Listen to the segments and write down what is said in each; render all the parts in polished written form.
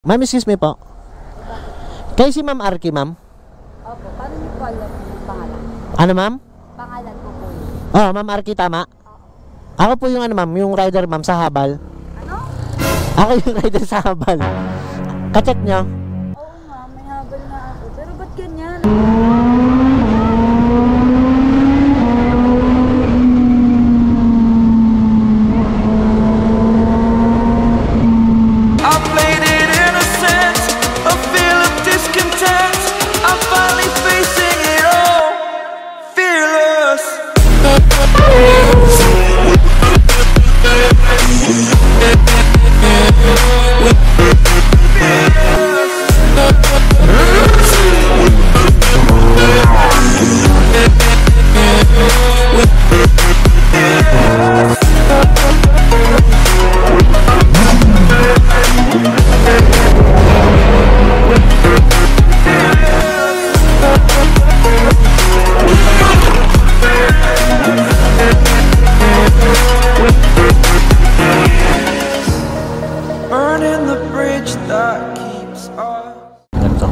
Ma'am, excuse me po. Kayo si Ma'am Arky, ma'am? Opo, paano niyo po alam yung pangalan? Ano, ma'am? Pangalan ko po yun. Oh, Ma'am Arky, tama? Ako po yung ma'am, yung rider, ma'am, sa habal. Ano? Ako yung rider sa habal. Kacheck nyo? Oo nga, may habal na ako. Pero ba't ganyan? I played it innocent, a feel of discontent. I'm finally facing it all, fearless. Burning the bridge that keeps us. Ganito.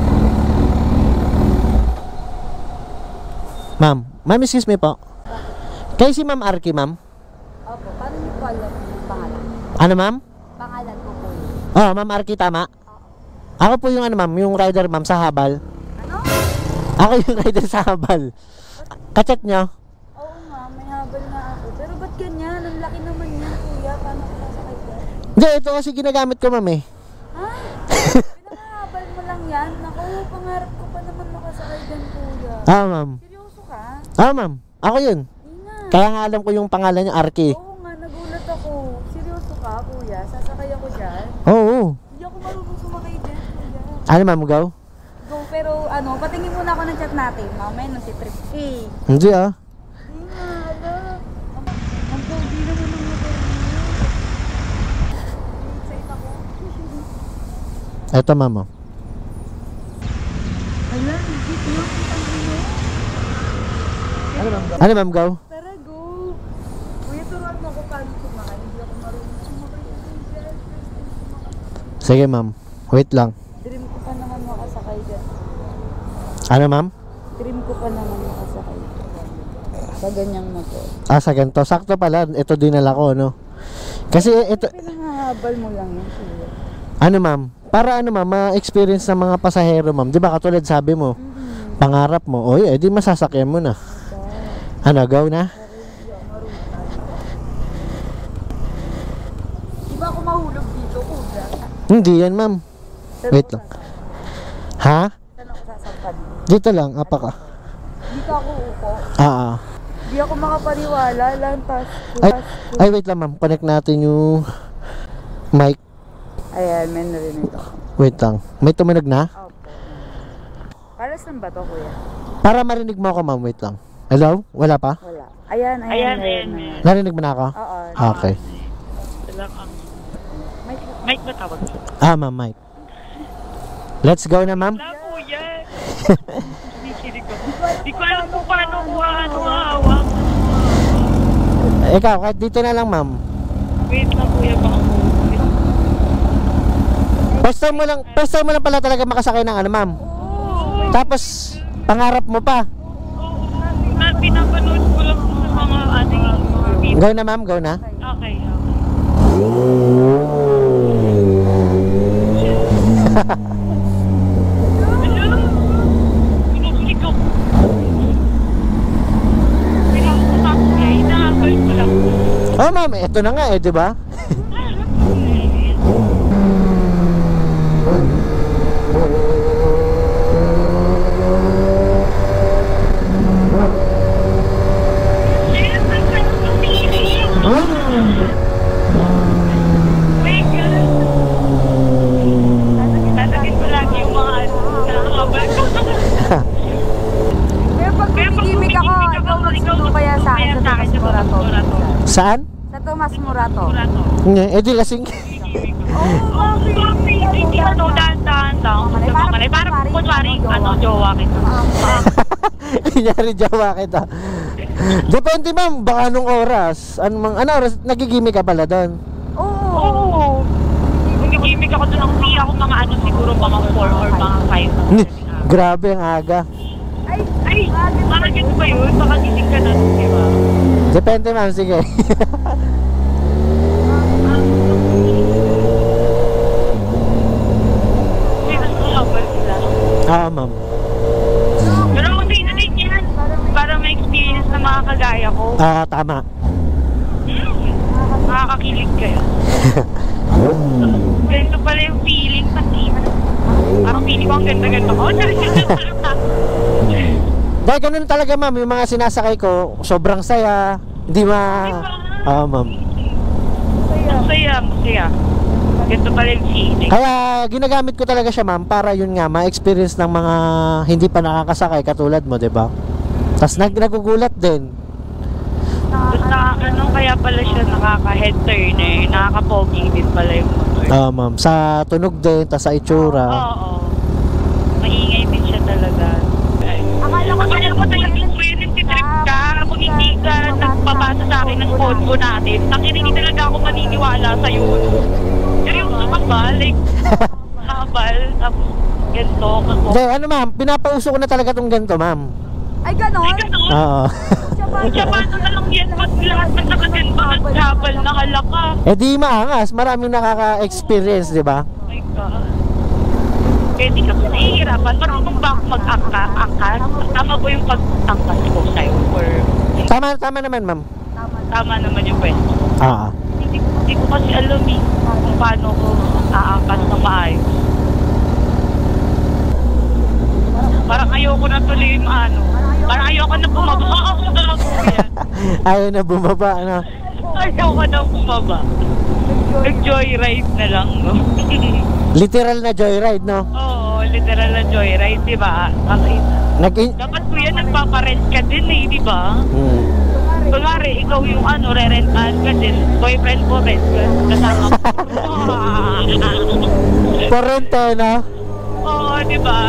Ma'am, excuse me po. Kayo si Ma'am Arky, ma'am? Opo, paano niyo po alam yung pangalan? Ano, ma'am? Pangalan ko po yun. Oh, Ma'am Arky, tama? Ako po yung ma'am, yung rider, ma'am, sa habal. Ano? Ako yung rider sa habal. Kacheck nyo? Oo nga, may habal na ako. Pero ba't ganyan? Ang laki naman yan, kuya. Paano ko nasakay yan? Hindi, ito kasi ginagamit ko, ma'am, eh. Ha? Pinakahabal mo lang yan? Naku, pangarap ko pa naman makasakay dyan, kuya. Ah, ma'am. Seryoso ka? Ah, ma'am. Ako yun. Di nga. Kaya nga alam ko yung pangalan niya, Arky. Oo nga, nagulat ako. Seryoso ka, kuya? Sasakay ako dyan? Oo. Hindi ako marunong sumakay dyan, kuya. Ano, ma'am, go? Go, pero ano, patingin muna ako ng chat natin. Mamaya nagtitrip ka eh. Hindi, ah. Hindi nga, ala. Ang pogi naman ng motor niyo. Excited ako. Eto, ma'am, oh. Ala, legit yun. Ang iyo. Ano, ma'am, go? Tara, go. Kuya, turuan mo ako paano sumakay. Hindi ako marunong sumakay dyan. First time sumakay. Sige, ma'am. Wait lang. Dream ko pa naman makasakay dyan. Ano, ma'am? Dream ko pa naman makasakay. Sa ganyang motor. Ah, sa ganito. Sakto pala. Ito dinala ko, no? Kasi ito... Pinangahabal mo lang yun, kuya. Ano, ma'am? Para ano, ma'am, ma-experience ng mga pasahero, ma'am. Di ba katulad sabi mo, pangarap mo, oy, di masasakyan mo na. Ano, go na? Di ba ako mahulog dito, kuya? Hindi yan, ma'am. Wait lang. Ha? Saan ako sasampad? Dito lang, apaka. Dito ako upo. Ah. Di ako makapaniwala. Lantas. Ay, wait lang, ma'am. Connect natin yung mic. Ayan, may narinig ako. Wait lang. May tumunog na? Opo. Para saan ba to, kuya? Para marinig mo ako, ma'am. Wait lang. Hello? Wala pa? Wala. Ayan. Narinig mo na ako? Oo. Okay. Mic ba tawag? Ah, ma'am, mic. Let's go na, ma'am. Wala po yan. Kinikilig ko. Di ko alam kung paano hawak. Ikaw, kahit dito na lang, ma'am. Wait lang kuya, baka mo. First time mo lang pala talaga makasakay ng ano, ma'am. Tapos, pangarap mo pa. Pinapanood ko lang sa mga ating mga video. Go na, ma'am, go na. Okay. Pinupulik ko. Pinapanood ko kaya inaakal ko lang. Oh, ma'am, eto na nga eh, di ba? Tatagin ko lagi yung mga nakakabal ko. Pero pag gimmick ako, ikaw magsundo kaya sa akin sa Tomas Morato. Saan? Sa Tomas Morato. Hindi, di lasing. Hindi ano, dahan-dahan lang. Parang kunwari, jowa kita. Kunyari, jawa kita. Depende, ma'am, baka anong oras. Ano oras, nagigimik ka pala doon? Oo. Oo. Nagigimik ako. ako doon. Ang uwi ako mga ano siguro mga 4 or mga 5. Grabe ang aga. Ay, parang ganito ba yun? Baka gising ka na, di ba? Depende ma'am, sige. Ma'am. Pero okay na din yan. Para may experience na mga kagaya ko. Tama. Makakakilig kayo. Ganito pala yung feeling pati. Parang feeling ko ang ganda-ganda ko. Dahil ganun talaga ma'am, yung mga sinasakay ko, sobrang saya. Hindi ma'am. Masaya. Ganito pala yung feeling. Kaya ginagamit ko talaga siya ma'am para yun nga ma-experience ng mga hindi pa nakakasakay katulad mo, 'di ba? Tapos nagugulat din. Tapos kaya pala siya nakaka-head turner, nakaka-pogi din pala yung motor. Ma'am, sa tunog din, tapos sa itsura. Oo. Maingay din siya talaga. Akala ko talaga yung trip ka, kung hindi ka nagpapasa sa akin ng phone natin, hindi talaga ako maniniwala sa'yo. Seryoso ka ba? Like, habal, tapos ganito, kako. Hindi, ano ma'am, pinapauso ko na talaga tong ganito ma'am. Ay, ganon? Oo. Kaya paano na lang yan, pag lahat na nakaganto, naghabal na halaka. Di maangas, maraming nakaka-experience, di ba? Oh my God. Kaya di ka pa nahihirapan. Marunong ba ako mag-angkas? Tama ba yung pag-angkas ko sa'yo? Or Tama naman ma'am. tama naman yung pwesto? Hindi ko kasi alam kung paano ko aangkas na maayos. Parang ayoko na tuloy yung parang ayoko na bumaba. Ayaw na bumaba, ano? Ayoko na bumaba. Nag-joyride na lang, no? Literal na joyride, no? Oo, literal na joyride, di ba? Dapat ko yan, nagpaparent ka din eh, di ba? Kunwari, ikaw yung re-rentan ka din. Boyfriend mo, rent ka. Kasama ko. Porente, no? Oo, di ba?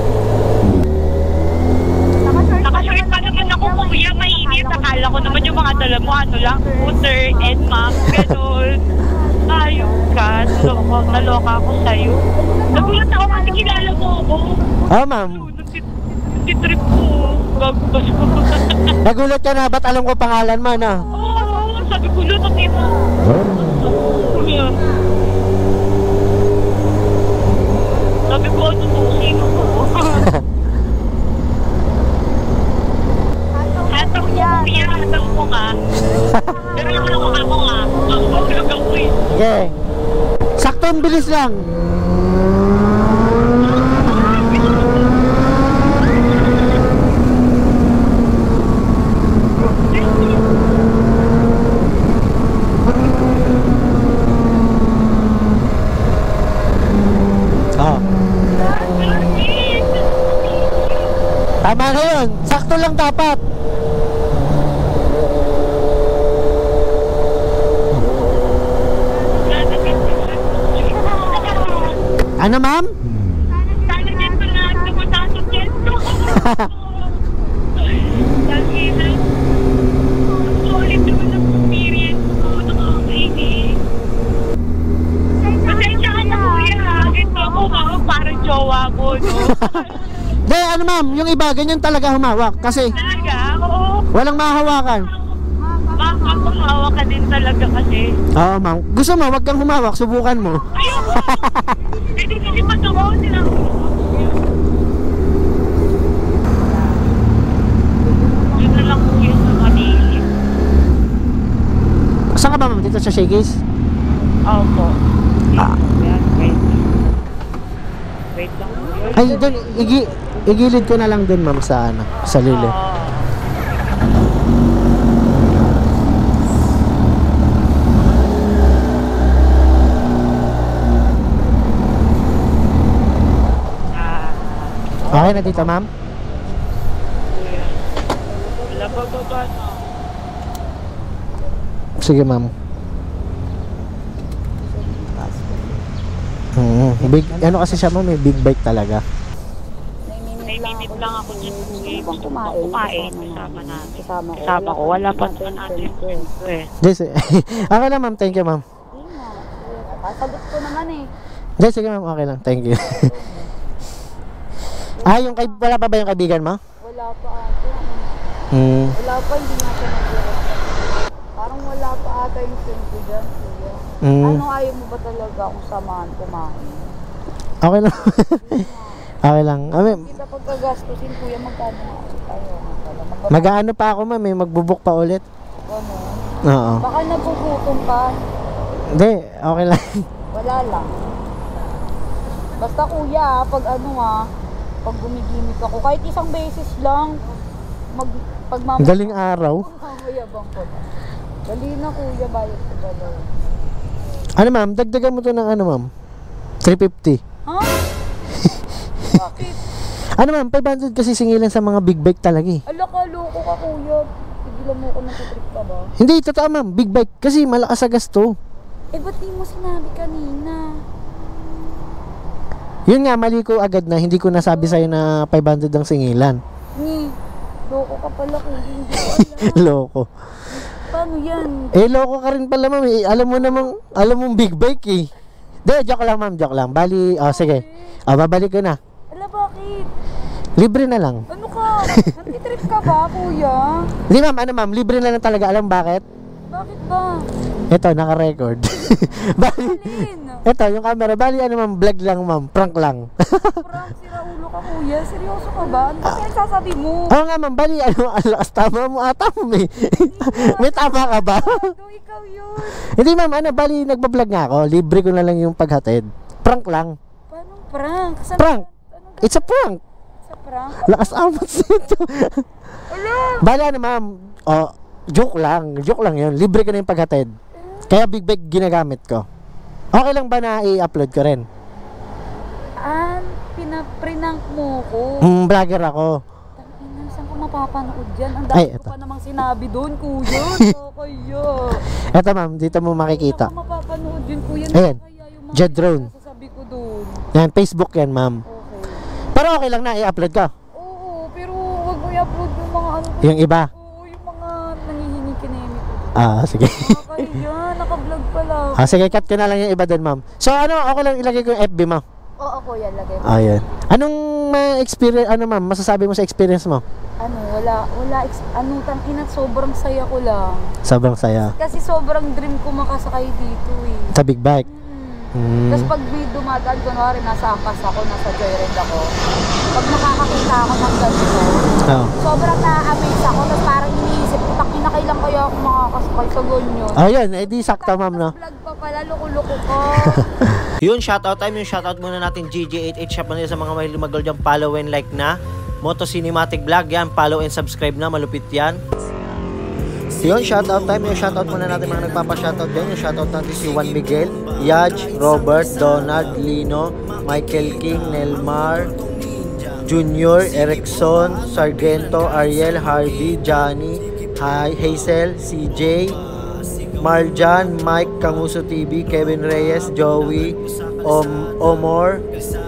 Nakashort pa naman ako, kuya, mainit. Akala ko naman yung mga dala mo, lang, scooter, NMAX, gano'n. Ayok ka, naloka ako sa'yo. Nagulat ako kasi kilala mo ako. Ma'am. Nagtitrip ko, gagabas ko. Nagulat ka na, ba't alam ko pangalan mo, no? Oo, sabi ko, lutotin mo. Kuya. Sabi ko, tutusin ako. Hatang ko nga. Pero ako nga. Paglag ako eh. Okay. Saktong bilis lang. Tama na yun. Sakto lang dapat. Ano ma'am? Sana dyan pa na tumatasok dyan. Lagi na. Solid naman ang experience ko. Nakakaini. Pasensya ka na kuya. Ito ako parang jowa ko, no? De, ano ma'am, yung iba ganyan talaga humawak kasi Talaga? Oo. walang mahawakan. Makakumawa ka din talaga kasi. Oo ma'am. Gusto mo, wag kang humawak, subukan mo. Ayoko. Pwede kasi matuwa sila. Yun na lang kuya sa Manili. Saan ka ba ma'am? Dito sa Shakey's? Opo. Wait lang. Ay, doon, igilid ko na lang doon ma'am sa sa lili. Okay na dito ma'am? Wala pa baba na. Sige ma'am. Big, ano kasi siya ma'am, may big bike talaga. May minute lang ako dyan. Gusto ko kumain. Kasama natin. Kasama ko. Wala pa natin friend ko eh. Yes, okay na ma'am, thank you ma'am. Sagot ko naman eh. Hindi, sige ma'am, okay lang. Thank you. Wala pa ba yung kaibigan mo? Wala pa ata. Hmm. Wala pa, hindi nga siya nag-direct. Parang wala pa ata yung friend ko dyan, kuya. Ano, ayaw mo ba talaga akong samahan kumain? Okay lang. Okay lang. Kita pagkagastusin, kuya, magkano nga ulit tayo? Mag-aano pa ako ma'am, magbubuk pa ulit. Ano? Oo. Baka napugutom pa. Hindi, okay lang. Wala lang. Basta kuya, pag pag gumigimik ako, kahit isang beses lang, pagmamahal. Galing araw. Mamayabang ko na. Dali na kuya, bayad ko dalaw. Ano ma'am, dagdagan mo to ng ano ma'am? 350. Ha? Bakit? Ano ma'am, 500 kasi singilan sa mga big bike talaga eh. Ala ka, loko ka kuya. Tigilan mo ko ng trip ka ba? Hindi, totoo ma'am, big bike kasi malakas sa gasto. Eh, ba't di mo sinabi kanina? Yun nga, mali ko agad na hindi ko nasabi sa'yo na 500 ang singilan. Loko ka pala kuya, hindi ko alam. Loko. Paano yan? Loko ka rin pala ma'am eh. Alam mong big bike eh. Hindi, joke lang ma'am, joke lang. Bali, sige. Babalik ko na. Ala, bakit? Libre na lang. Ano ka? Nantitrip ka ba, kuya? Hindi ma'am, libre na lang talaga. Alam bakit? Bakit ba? Ito, naka-record. Bali, Alin? ito, yung camera. Bali, vlog lang ma'am, prank lang. Prank, sira ulo ka, kuya. Seryoso ka ba? Ano ba sasabi mo? Oo nga ma'am, bali, alakas tama mo ata mo eh. May tama ka ba? Ikaw yun. Hindi ma'am, bali, nagbablog nga ako. Libre ko na lang yung paghatid. Prank lang. Paano prank? Prank. It's a prank. Sa prank? Lakas amat nito. Bali, ma'am, joke lang yun. Libre ko na yung paghatid. Kaya big bag ginagamit ko. Okay lang ba na i-upload ko rin? Pinaprinank mo ko. Vlogger ako. Tangina, saan ko mapapanood dyan? Ang Ay, dami ko eto. pa namang sinabi doon, kuya. Kaya. Eto ma'am, dito mo makikita. Saan ko mapapanood yun, kuya? Ayan, Kaya yung mga Jet drone. sasabi ko doon. Yan, Facebook yan ma'am. Okay. Pero okay lang na i-upload ko. Oo, pero wag mo i-upload yung mga Yung iba. Oo, yung mga nangihingi kinemi ko. Sige. Kaya, naka-vlog pala. Sige, cut ko na lang yung iba dun ma'am. So okay lang ilagay ko yung FB mo. Oo, kuya, lagay mo. Ayan. Anong experience, ma'am, masasabi mo sa experience mo? Tangina, sobrang saya ko lang. Sobrang saya. Kasi sobrang dream ko makasakay dito eh. Sa big bike. Tapos pag may dumadaan, kunwari nasa angkas ako, nasa joyride ako, pag nakakakita ako ng ganito, sobrang na-amaze ako, tapos parang iniisip ko, takina kailan kaya ako makakasakay sa ganyan. Ayun, edi sakto ma'am, no? Vlog pa pala, loko-loko ko. Yun, shoutout time. Yung shoutout muna natin GG88 shop na sa mga mahilig mag-girl dyan. Follow and like na. Moto Cinematic Vlog yan. Follow and subscribe na. Malupit yan. Yun, shoutout time. Yung shoutout muna natin mga nagpapa-shoutout dyan. Yung shoutout natin si Juan Miguel, Yaj, Robert, Donald, Lino, Michael King, Nelmar, Junior, Erickson, Sargento, Ariel, Harvey, Johnny, Hazel, CJ, Marjan, Mike, Kanguso TV, Kevin Reyes, Joey, Omor,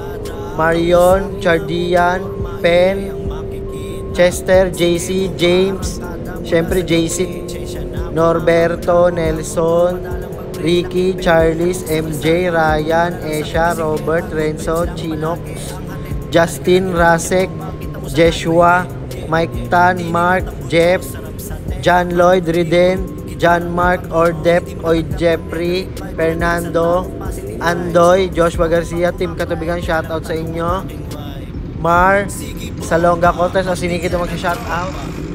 Marion, Chardian, Pen, Chester, JC, James, syempre JC, Norberto, Nelson, Ricky, Charles, MJ, Ryan, Esha, Robert, Renzo, Chinox, Justin, Rasek, Joshua, Mike Tan, Mark, Jeff, John Lloyd, Riden, John Mark, Ordep, Oy Jeffrey, Fernando, Andoy, Joshua Garcia, Team Katubigan, shoutout sa inyo. Mar, Salonga Cortez, sinikit na mag-shoutout.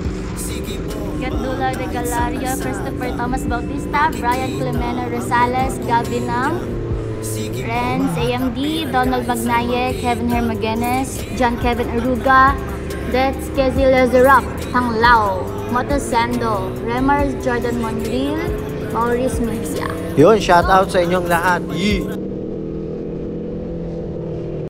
Gatdula de Galaria, Christopher Thomas Bautista, Brian Clemena Rosales, Galvinam, Renz AMD, Donald Magnaye, Kevin Hermogenes, John Kevin Aruga, Dets Kezi Lazarap, Panglao, Motosando, Remar Jordan Monreal, Maurice Mejia. Yun, shoutout sa inyong lahat.